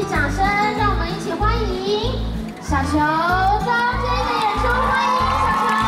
掌声，让我们一起欢迎小球张杰的演出，欢迎小球。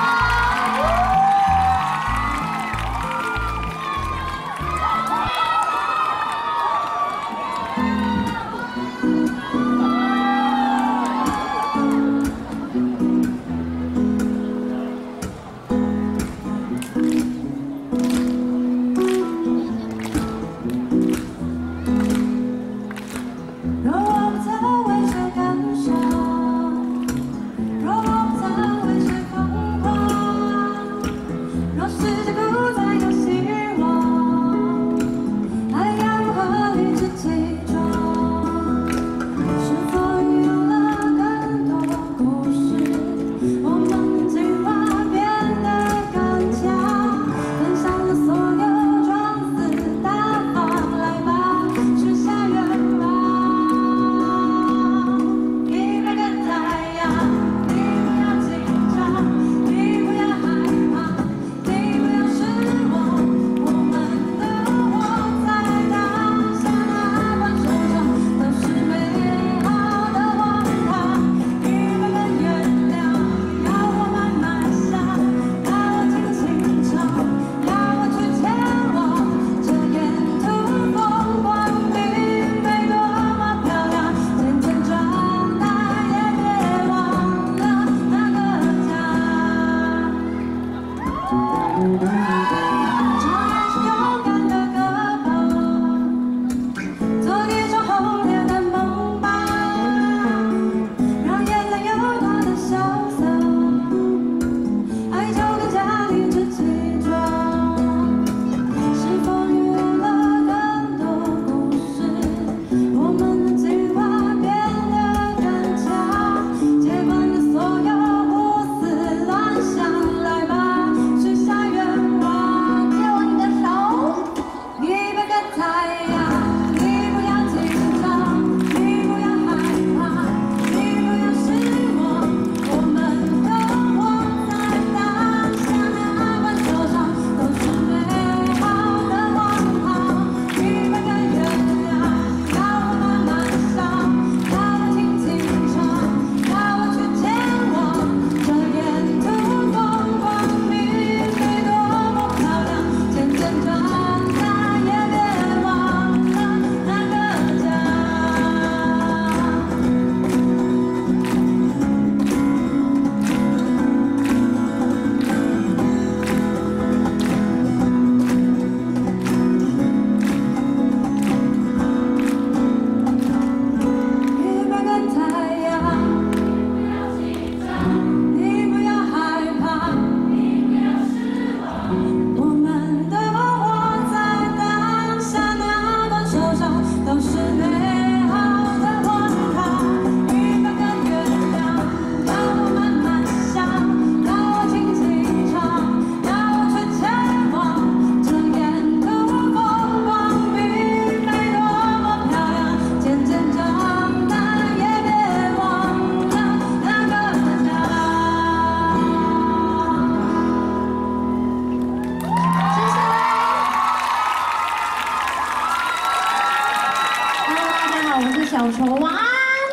小球晚安。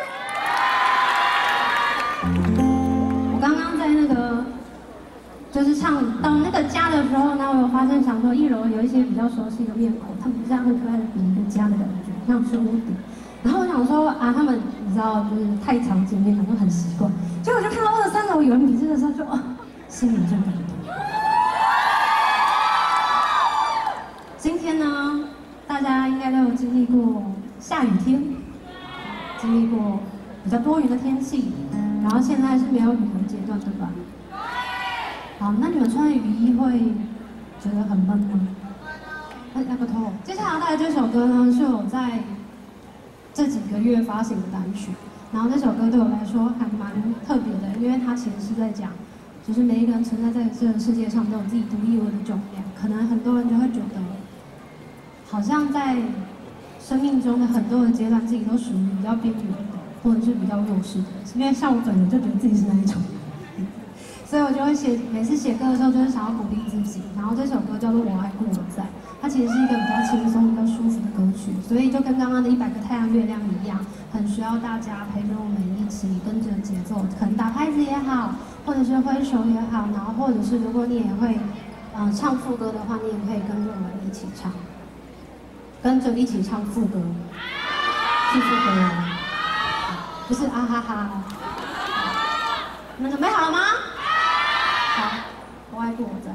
我刚刚在那个就是唱到那个家的时候呢，我有发现想说一楼有一些比较熟悉的面孔，他们这样很可爱的比一个家的感觉，像是屋顶。然后我想说啊，他们你知道就是太常见面，想说很习惯。结果我就看到23楼有人比这个时候就心里就感动。今天呢，大家应该都有经历过下雨天。 经历过比较多云的天气，然后现在是没有雨的阶段，对吧？好，那你们穿的雨衣会觉得很闷吗？要不偷。接下来带来这首歌呢，是我在这几个月发行的单曲，然后这首歌对我来说还蛮特别的，因为它其实是在讲，就是每一个人存在在这个世界上都有自己独一无二的重量，可能很多人就会觉得，好像在 生命中的很多的阶段，自己都属于比较边缘的，或者是比较弱势的。因为像我本人就觉得自己是那一种，所以我就会每次写歌的时候，就是想要鼓励自己。然后这首歌叫做《我爱故我在》， 它其实是一个比较轻松、比较舒服的歌曲，所以就跟刚刚的100个太阳月亮一样，很需要大家陪着我们一起跟着节奏，可能打拍子也好，或者是挥手也好，然后或者是如果你也会唱副歌的话，你也可以跟着我们一起唱，跟着一起唱副歌，是副歌哦，不是啊哈哈。你们准备好了吗？好，我爱过我在。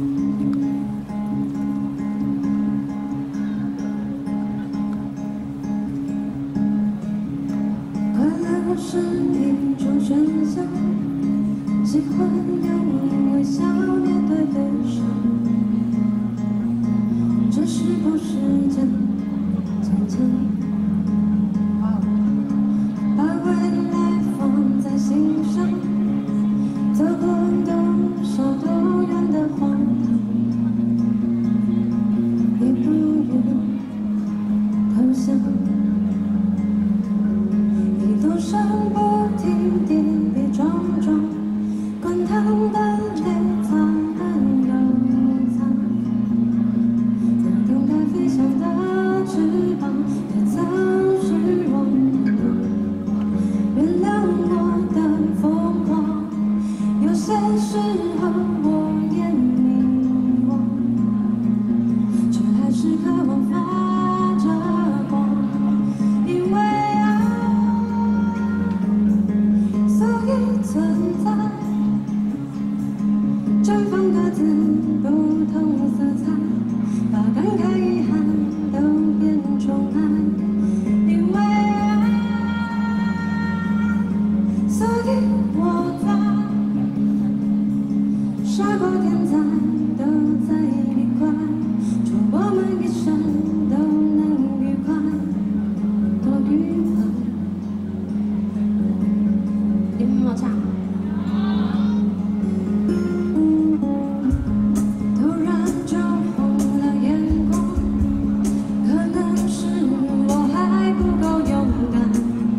是一种选项，喜欢用微笑面对悲伤，这是不是件坚强？把未来放在心上，走过多少多远的荒唐，也不愿投降。路上不停跌跌撞撞，滚烫的泪藏很悠长，在等待飞翔的翅膀，也曾失望的原谅我的疯狂，有些时候我也迷惘，却还是渴望发着光，因为存在，绽放各自不同色彩，把感慨遗憾都变宠爱，因为爱，所以我在，傻瓜天才都在一块，祝我们一生都能愉快，多愉快。你们有没有唱？突然就红了眼眶，可能是我还不够勇敢，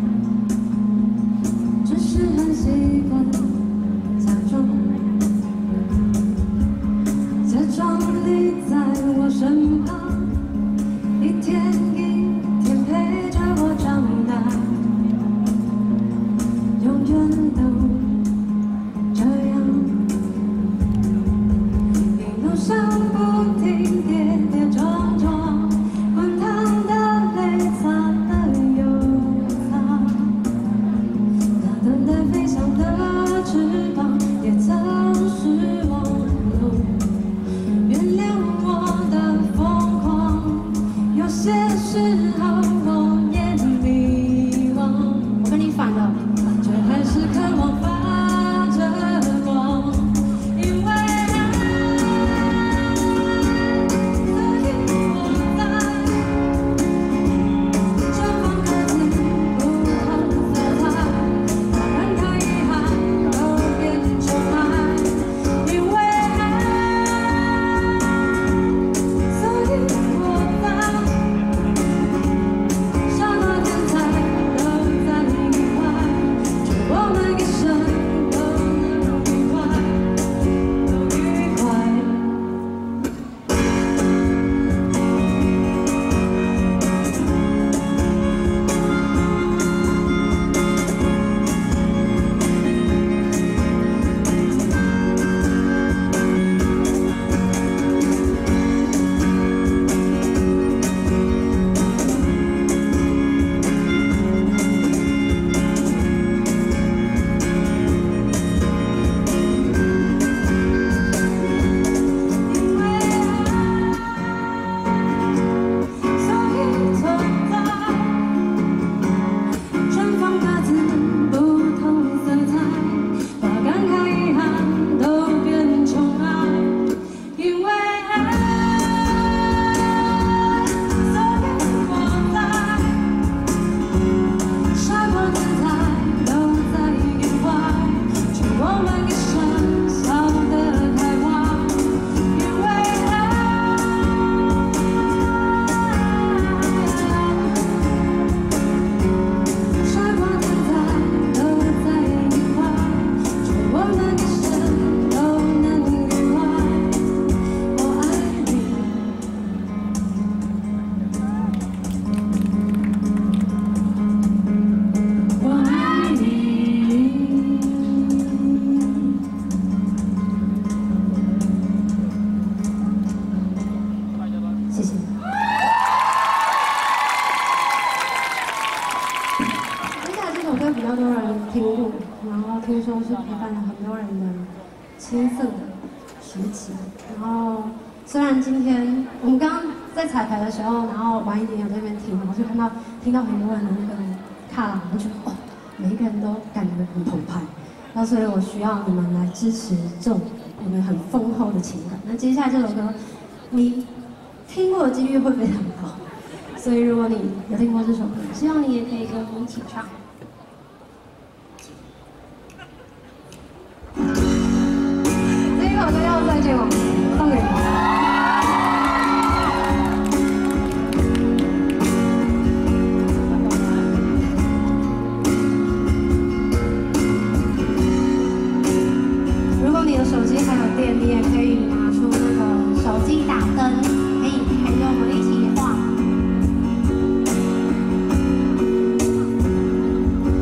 只是很习惯假装你在我身旁，一天一天陪着我长大，永远都。 比较多人听过，然后听说是陪伴了很多人的青涩的时期。然后虽然今天我们刚刚在彩排的时候，然后晚一点有在那边听，我就听到很多人的那个卡拉，我就觉得哦，每一个人都感觉很澎湃。那所以我需要你们来支持这种我们很丰厚的情感。那接下来这首歌，你听过的几率会非常高。所以，如果你有听过这首歌，希望你也可以跟我一起唱。这一首歌叫《再见往事》，送给你。如果你的手机还有电，你也可以拿出那个手机打灯，可以陪着我们一起画。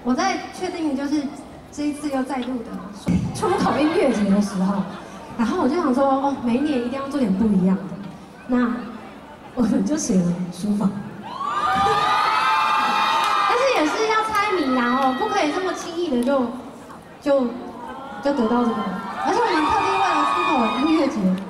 我在确定就是这一次又再度的出口音乐节的时候，然后我就想说，哦，每一年一定要做点不一样的。那我们就写了书法，但是也是要猜谜啦哦，不可以这么轻易的就得到这个。而且我们特地为了出口音乐节，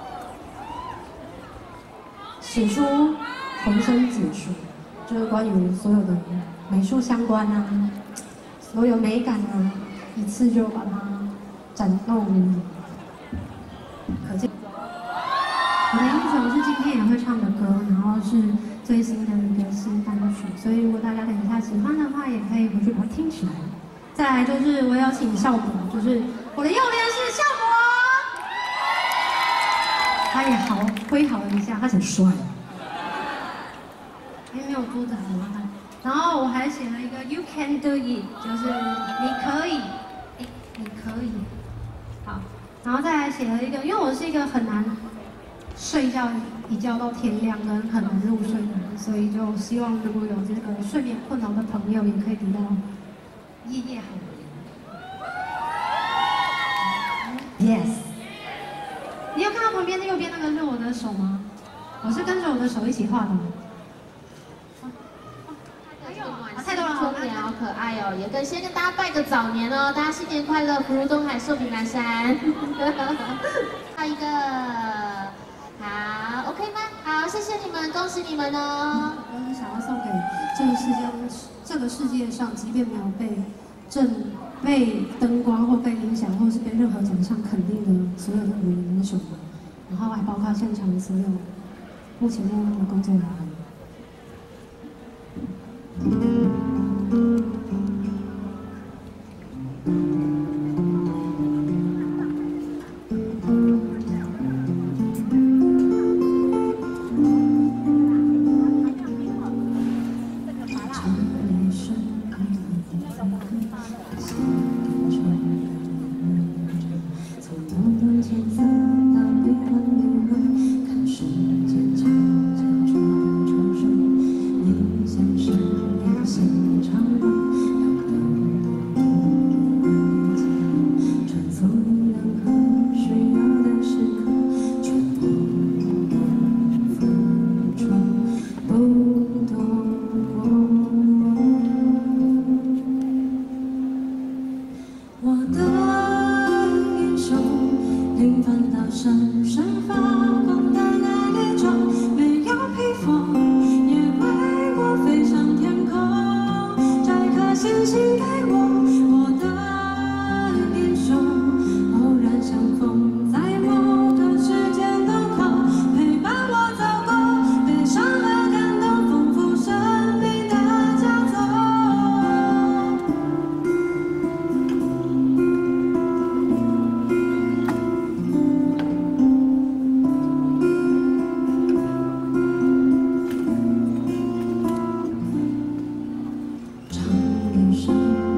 写出浑身解数，就是关于所有的美术相关啊，所有美感啊，一次就把它展露无遗。可见，我的英雄是今天也会唱的歌，然后是最新的一个新单曲，所以如果大家等一下喜欢的话，也可以回去把它听起来。再来就是我有请校博，就是我的右边是校博，他也好挥毫了一下，他很帅。因为没有桌子很麻烦。然后我还写了一个 "You can do it"， 就是你可以，你可以。好，然后再来写了一个，因为我是一个很难睡觉一觉到天亮跟很难入睡的人，所以就希望如果有这个睡眠困扰的朋友，也可以得到夜夜好眠。Yes。你有看到旁边右边那个是我的手吗？我是跟着我的手一起画的。 太多了，聪明，好可爱哦！也先跟大家拜个早年哦，大家新年快乐，福如东海，寿比南山。好一个，好 ，OK 吗？好，谢谢你们，恭喜你们哦！ 我是想要送给这个世界上，即便没有被灯光或被音响或是被任何奖项肯定的所有的舞英雄们，然后还包括现场的所有目前默默的工作人员。 唱一首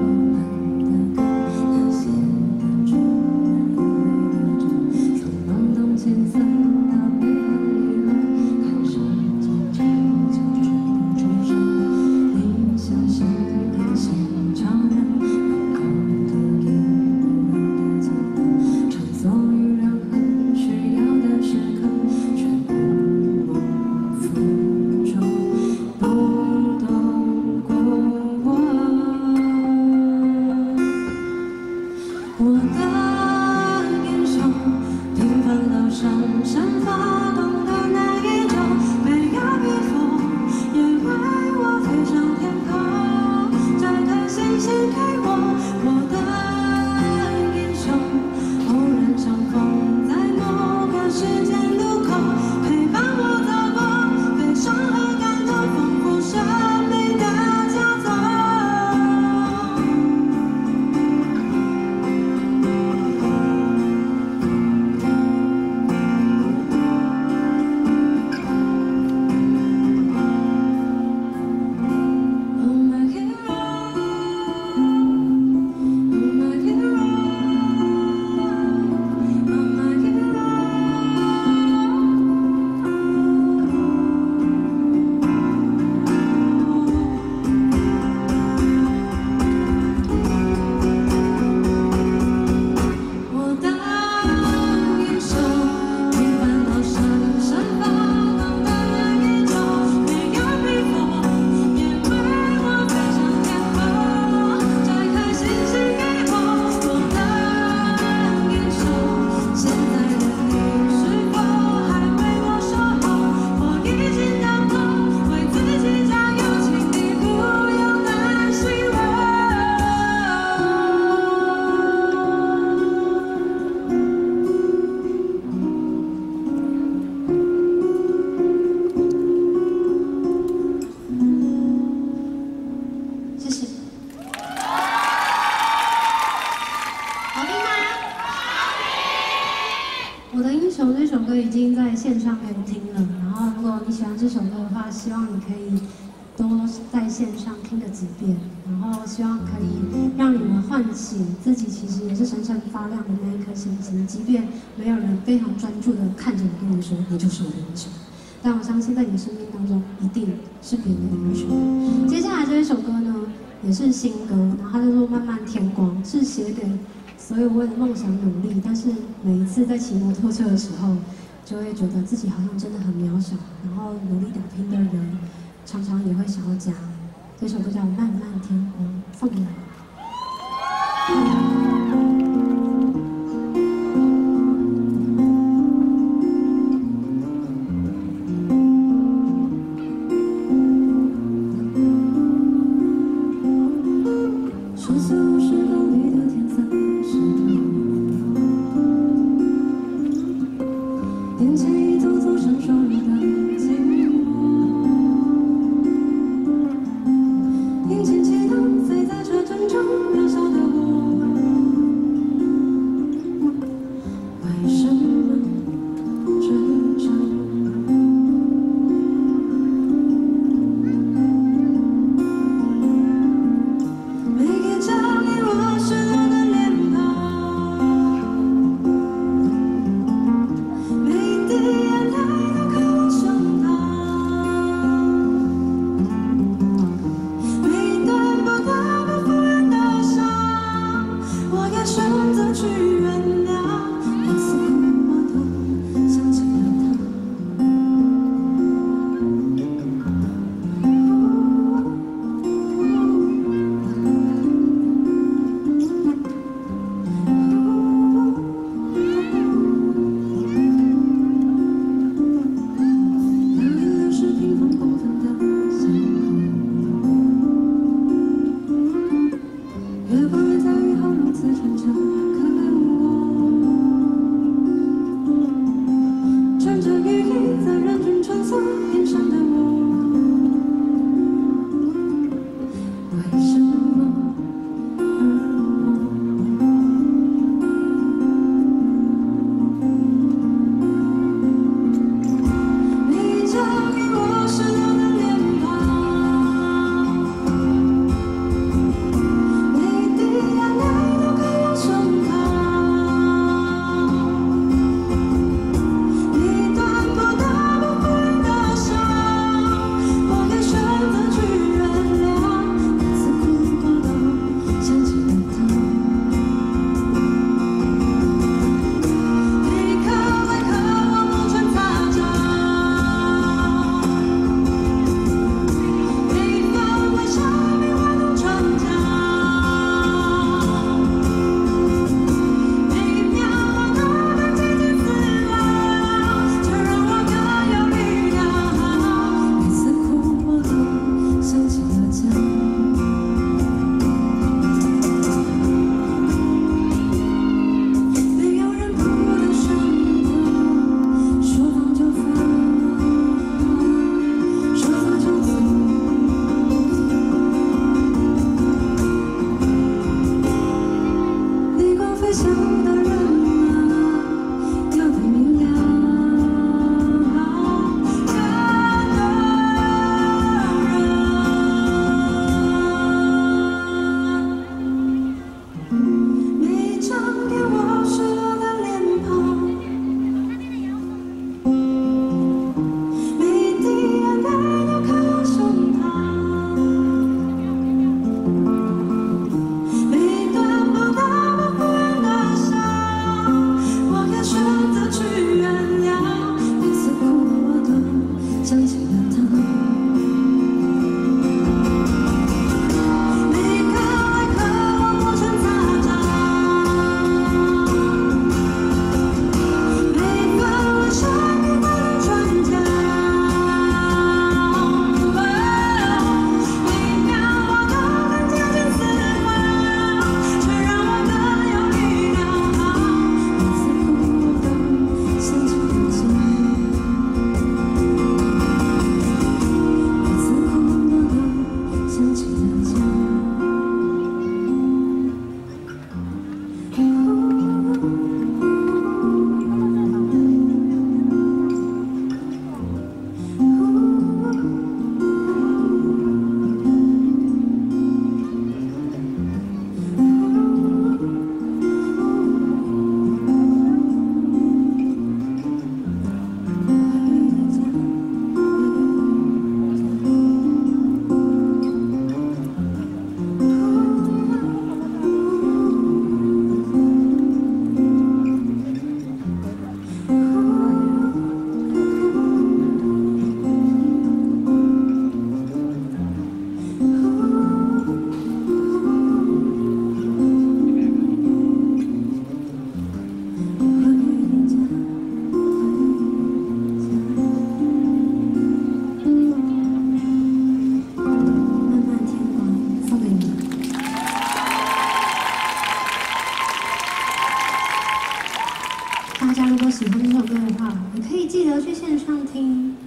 已经在线上给我听了。然后，如果你喜欢这首歌的话，希望你可以多在线上听个几遍，然后希望可以让你们唤醒自己，其实也是闪闪发亮的那一颗星星，即便没有人非常专注的看着你跟你说你就是我的英雄，但我相信在你的生命当中一定是别人的英雄。接下来这一首歌呢，也是新歌，然后它叫做《漫漫天光》，是写给所有为了梦想努力，但是每一次在骑摩托车的时候，就会觉得自己好像真的很渺小，然后努力打拼的人，常常也会想要家。这首歌叫《漫漫天光》，送给你。 时速50公里的天色是眼前一座座闪烁着的寂寞，眼前祈祷飞在车阵中渺小的我，为什么挣扎？每一张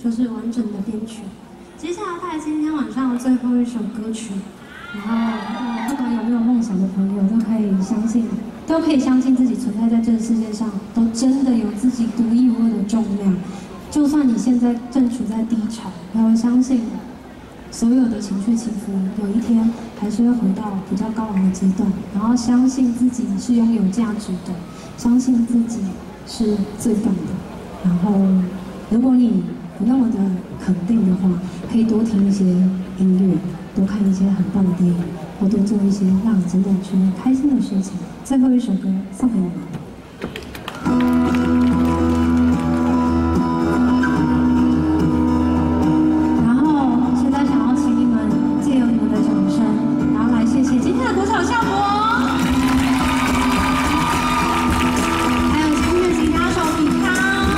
就是完整的编曲。接下来带今天晚上的最后一首歌曲，然后不管有没有梦想的朋友都可以相信自己存在在这个世界上，都真的有自己独一无二的重量。就算你现在正处在低潮，要相信所有的情绪起伏，有一天还是会回到比较高昂的阶段。然后相信自己是拥有价值的，相信自己是最棒的。然后，如果你不那么的肯定的话，可以多听一些音乐，多看一些很棒的电影，或多做一些让你真的觉得开心的事情。最后一首歌送给你们。然后现在想要请你们借由你们的掌声，然后来谢谢今天的鼓手效果，还有音乐吉他手比康，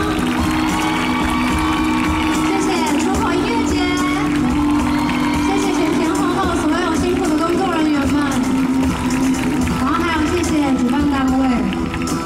谢谢出口音乐节，谢谢前后所有辛苦的工作人员们，然后还有谢谢主办单位。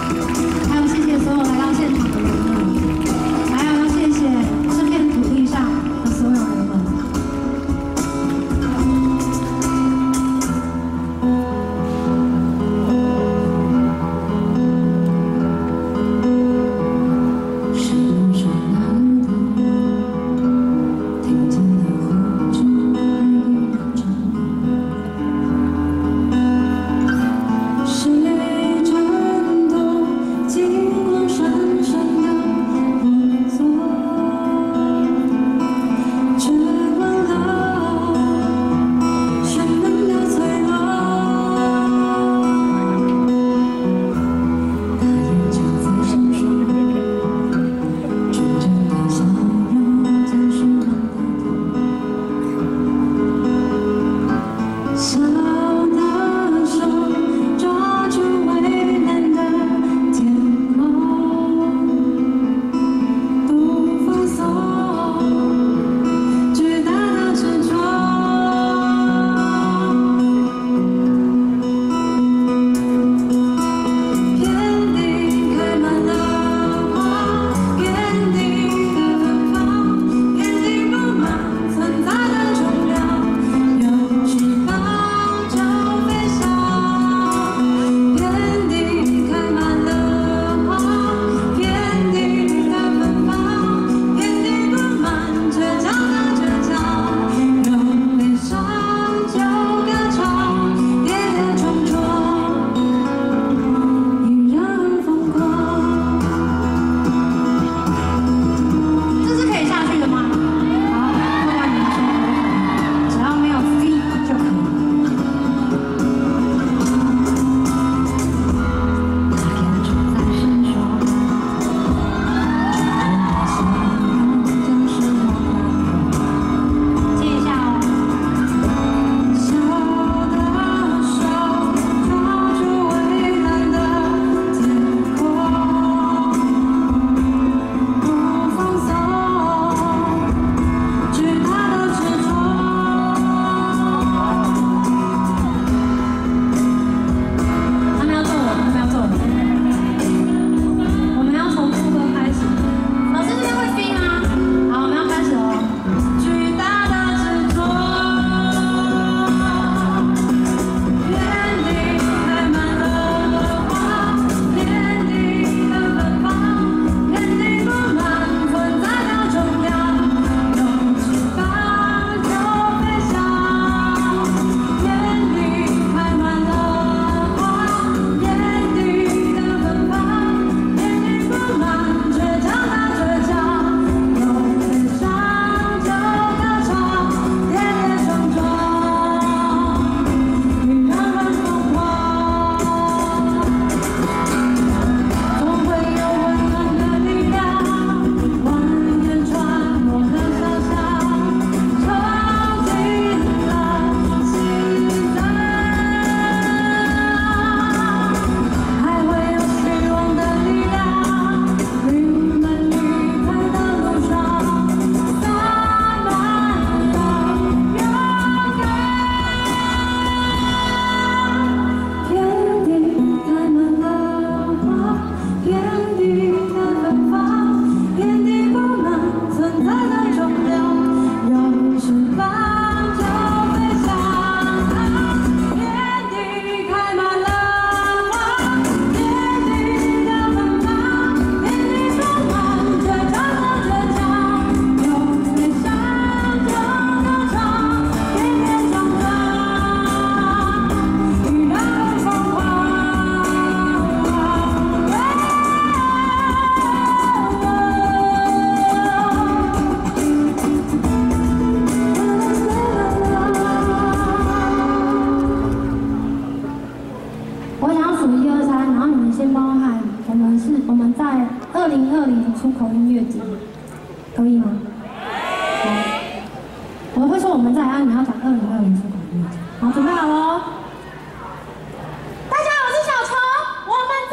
先包含我们在2020出口音乐节，可以吗？好，我会说我们在，你们要讲2020出口音乐节。好，准备好喽！大家好，我是小虫，我们在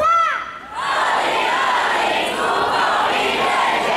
2020出口音乐节。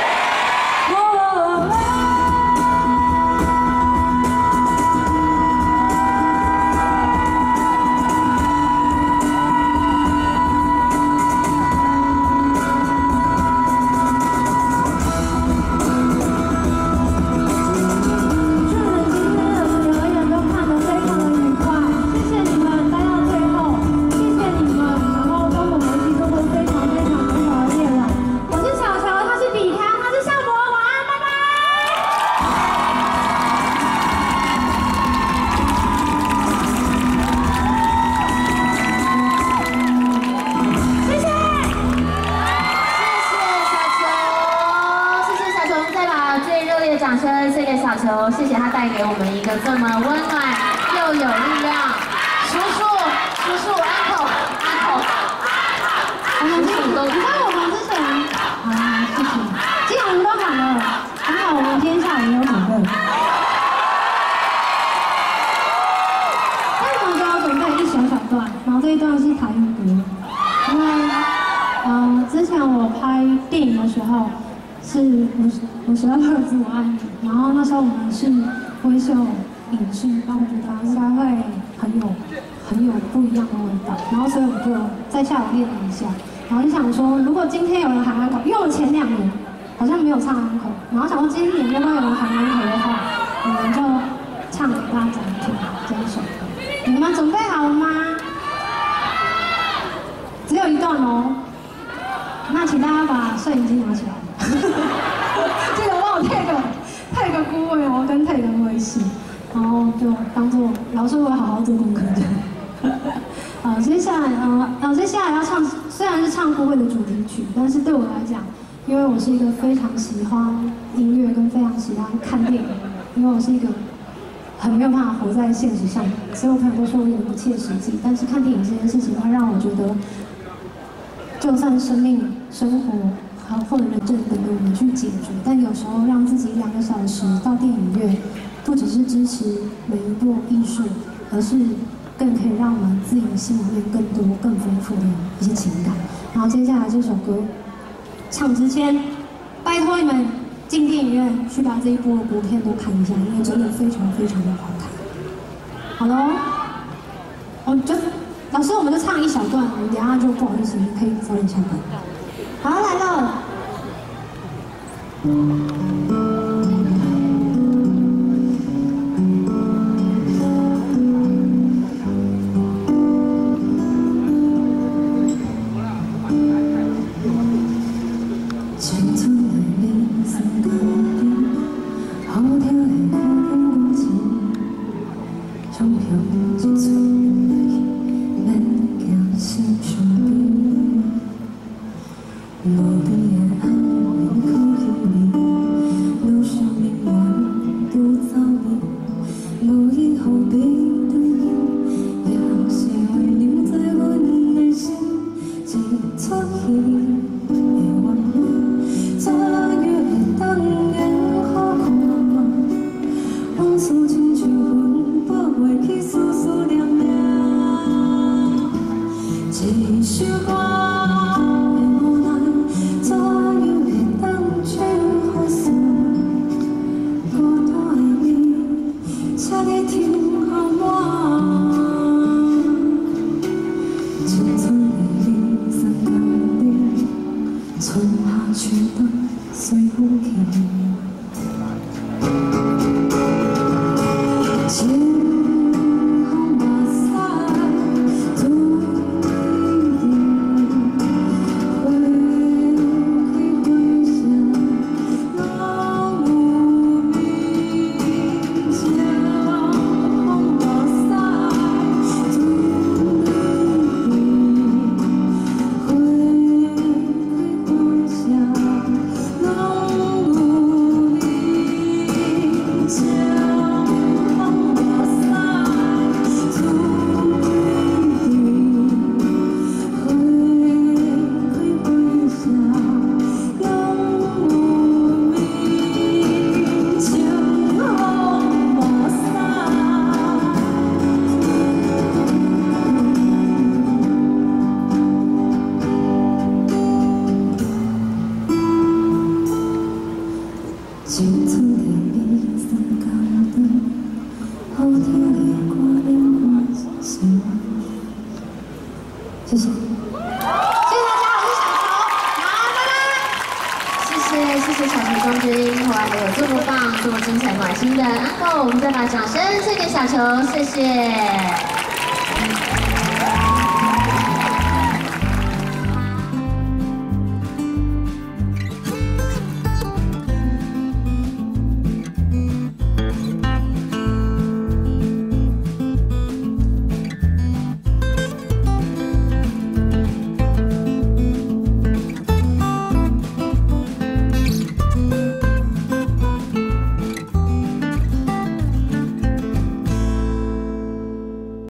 掌声献给小球，谢谢他带给我们一个这么温暖又有力量。叔叔 uncle， 你看我们之前，好，谢谢。既然我们都喊了，还好我们今天下午也有准备。那我们就要准备一小段，然后这一段是台语歌，因为之前我拍电影的时候。是52赫兹我爱你，然后那时候我们是微秀影视，然后我觉得应该会很有不一样的味道，然后所以我就在下午练了一下，然后就想说，如果今天有人喊安口，因为我前2年好像没有唱安口，然后想说今年如果有人喊安口的话，我们就唱给大家听这一首歌。你们准备好了吗？只有一段哦，那请大家把摄影机拿起来。记得帮我配个孤位哦，跟配个微信，然后就当做老师会好好做功课的。接下来要唱，虽然是唱孤位的主题曲，但是对我来讲，因为我是一个非常喜欢音乐跟非常喜欢看电影的人，因为我是一个很没有办法活在现实上，所以我朋友都说我有点不切实际。但是看电影这件事情会让我觉得，就算生命、生活。或者人生等着我们去解决，但有时候让自己2个小时到电影院，不只是支持每一部艺术，而是更可以让我们自己心里面更多、更丰富的一些情感。然后接下来这首歌唱之前，拜托你们进电影院去把这一部国片都看一下，因为真的非常非常的好看。好喽，老师我们就唱一小段，我们等下就不好意思，你可以早点下班。好，来了。青春的人生高低，好听的歌声歌词，从向一撮来，免惊心伤悲。无边的暗暝可稀微，路上永远都走你，无以后背对你，也是会留在阮的心一出戏的晚晚，昨夜的灯烟好看吗？往事亲像云，拨袂去丝丝念。 谢谢，谢谢大家，我是小球，好，拜拜。 谢谢小球将军，后来还有这么棒、这么精彩暖心的 uncle， 我们再把掌声献给小球，谢谢。